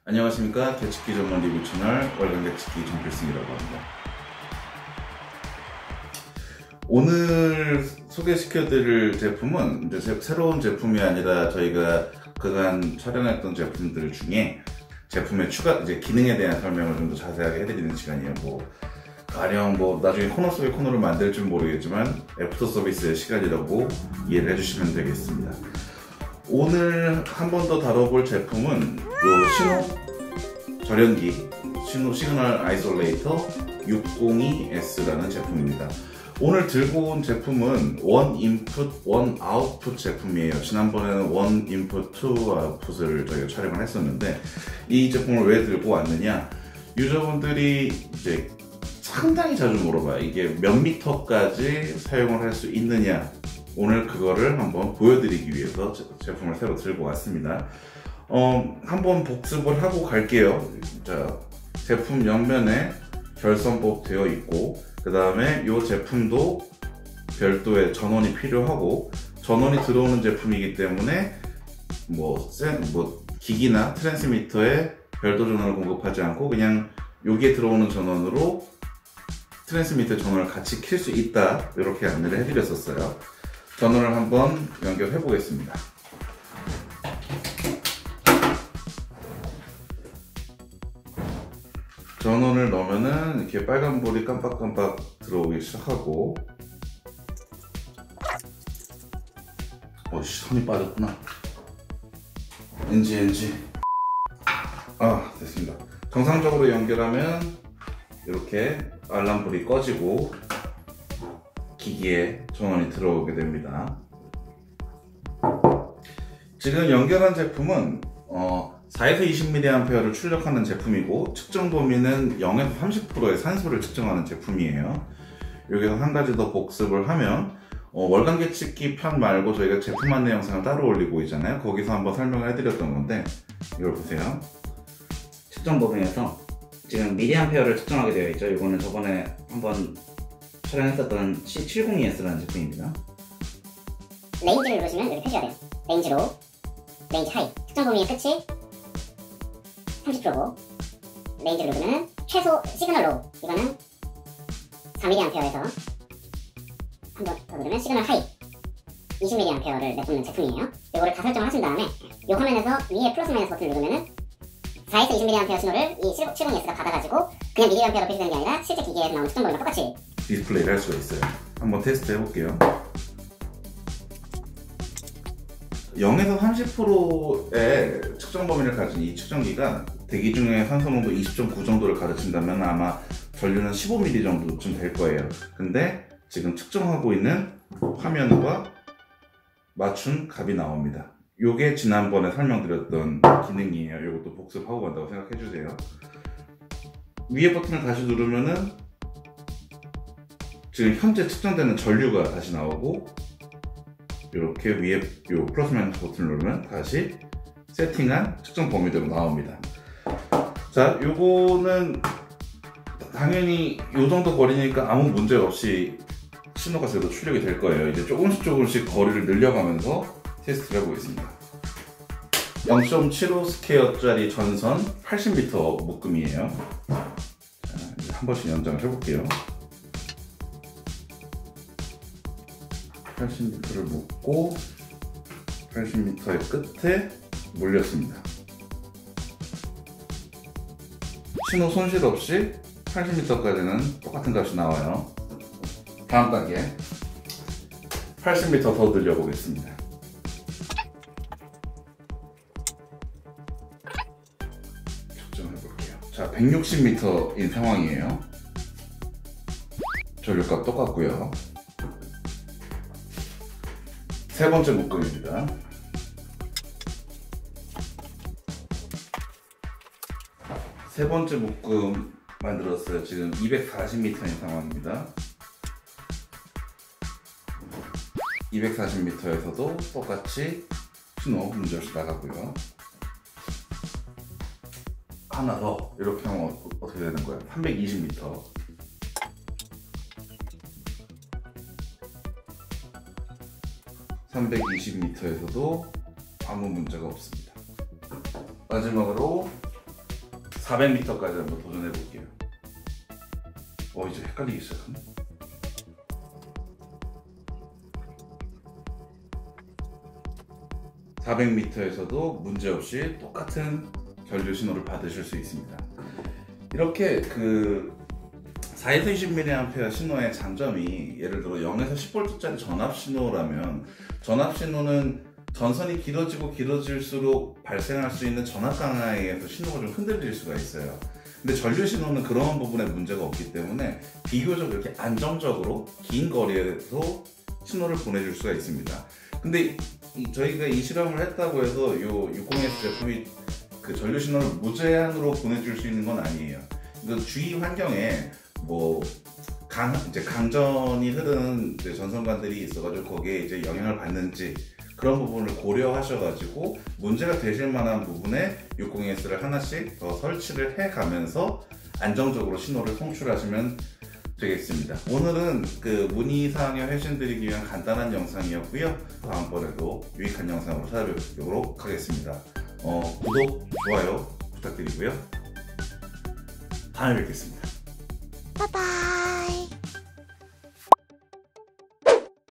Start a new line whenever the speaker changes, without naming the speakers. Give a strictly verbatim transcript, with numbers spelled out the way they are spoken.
안녕하십니까. 개치기 전문 리뷰 채널 월간 개치기 정필승이라고 합니다. 오늘 소개시켜드릴 제품은 이제 새, 새로운 제품이 아니라 저희가 그간 촬영했던 제품들 중에 제품의 추가 이제 기능에 대한 설명을 좀 더 자세하게 해드리는 시간이에요. 뭐 가령 뭐 나중에 코너 속의 코너를 만들 줄 모르겠지만 애프터 서비스의 시간이라고 이해를 해주시면 되겠습니다. 오늘 한 번 더 다뤄볼 제품은 요 신호 절연기 신호 시그널 아이솔레이터 육공이 에스라는 제품입니다. 오늘 들고 온 제품은 원 인풋 원 아웃풋 제품이에요. 지난번에는 원 인풋 투 아웃풋을 저희가 촬영을 했었는데 이 제품을 왜 들고 왔느냐, 유저분들이 이제 상당히 자주 물어봐요. 이게 몇 미터까지 사용을 할 수 있느냐. 오늘 그거를 한번 보여드리기 위해서 제품을 새로 들고 왔습니다. 어, 한번 복습을 하고 갈게요. 자, 제품 옆면에 결선법 되어 있고, 그 다음에 이 제품도 별도의 전원이 필요하고, 전원이 들어오는 제품이기 때문에 뭐, 센, 뭐 기기나 트랜스미터에 별도 전원을 공급하지 않고 그냥 여기에 들어오는 전원으로 트랜스미터 전원을 같이 킬 수 있다, 이렇게 안내를 해드렸었어요. 전원을 한번 연결해 보겠습니다. 전원을 넣으면은 이렇게 빨간불이 깜빡깜빡 들어오기 시작하고, 어이씨, 선이 빠졌구나. 엔지 엔지 아, 됐습니다. 정상적으로 연결하면 이렇게 알람불이 꺼지고 기기에 전원이 들어오게 됩니다. 지금 연결한 제품은 어, 사에서 이십 밀리앰페어를 출력하는 제품이고, 측정 범위는 영에서 삼십 퍼센트의 산소를 측정하는 제품이에요. 여기서 한 가지 더 복습을 하면 어, 월간 개치기 편 말고 저희가 제품 안내 영상을 따로 올리고 있잖아요. 거기서 한번 설명을 해드렸던 건데, 이걸 보세요.
측정 범위에서 지금 밀리앰페어를 측정하게 되어 있죠. 이거는 저번에 한번 촬영했었던 씨 칠공이 에스라는 제품입니다.
레인지를 누르시면 여기 표시가 돼요. 레인지로, 레인지 하이. 측정 범위의 끝이 삼십 퍼센트고, 레인지를 누르면 최소 시그널 로우, 이거는 사 밀리앰페어에서 한 번 더 누르면 시그널 하이 이십 밀리앰페어를 내뿜는 제품이에요. 이거를 다 설정을 하신 다음에 이 화면에서 위에 플러스 마이너스 버튼을 누르면은 사에서 이십 밀리앰페어 신호를 이 칠공이 에스가 받아가지고 그냥 밀리앰페어로 표시되는 게 아니라 실제 기기에서 나오는 측정 범위랑 똑같이
디스플레이를 할 수가 있어요. 한번 테스트 해볼게요. 영에서 삼십 퍼센트의 측정 범위를 가진 이 측정기가 대기 중에 산소 농도 이십 점 구 정도를 가르친다면 아마 전류는 십오 밀리미터 정도쯤 될 거예요. 근데 지금 측정하고 있는 화면과 맞춘 값이 나옵니다. 요게 지난번에 설명드렸던 기능이에요. 요것도 복습하고 간다고 생각해주세요. 위에 버튼을 다시 누르면은 지금 현재 측정되는 전류가 다시 나오고, 이렇게 위에 요 플러스 마이너스 버튼을 누르면 다시 세팅한 측정 범위대로 나옵니다. 자, 요거는 당연히 요 정도 거리니까 아무 문제 없이 신호가 그래도 출력이 될 거예요. 이제 조금씩 조금씩 거리를 늘려가면서 테스트를 해보겠습니다. 영 점 칠오 스퀘어짜리 전선 팔십 미터 묶음이에요. 자, 이제 한 번씩 연장을 해볼게요. 팔십 미터를 묶고 팔십 미터의 끝에 물렸습니다. 신호 손실 없이 팔십 미터까지는 똑같은 값이 나와요. 다음 단계 팔십 미터 더 늘려보겠습니다. 측정해볼게요. 자, 백육십 미터인 상황이에요. 전류값 똑같고요. 세 번째 묶음입니다. 세 번째 묶음 만들었어요. 지금 이백사십 미터인 상황입니다. 이백사십 미터에서도 똑같이 신호 문제없이 나가고요. 하나 더 이렇게 하면 어떻게 되는 거예요? 삼백이십 미터. 삼백이십 미터에서도 아무 문제가 없습니다. 마지막으로 사백 미터까지 한번 도전해 볼게요. 어 이제 헷갈리기 시작하네. 사백 미터에서도 문제없이 똑같은 전류 신호를 받으실 수 있습니다. 이렇게 그 사에서 이십 밀리앰페어 신호의 장점이 예를 들어 영에서 십 볼트짜리 전압 신호라면 전압 신호는 전선이 길어지고 길어질수록 발생할 수 있는 전압 강화에 의해서 신호가 좀 흔들릴 수가 있어요. 근데 전류 신호는 그런 부분에 문제가 없기 때문에 비교적 이렇게 안정적으로 긴 거리에도 신호를 보내줄 수가 있습니다. 근데 이, 저희가 이 실험을 했다고 해서 요 육십 에스 제품이 그 전류 신호를 무제한으로 보내줄 수 있는 건 아니에요. 그 주위 환경에 뭐 강, 이제 강전이 흐르는 이제 전선관들이 있어가지고 거기에 이제 영향을 받는지 그런 부분을 고려하셔가지고 문제가 되실 만한 부분에 육십 에스를 하나씩 더 설치를 해가면서 안정적으로 신호를 송출하시면 되겠습니다. 오늘은 그 문의사항에 회신 드리기 위한 간단한 영상이었고요. 다음번에도 유익한 영상으로 찾아뵙도록 하겠습니다. 어, 구독, 좋아요 부탁드리고요. 다음에 뵙겠습니다.
바이바이.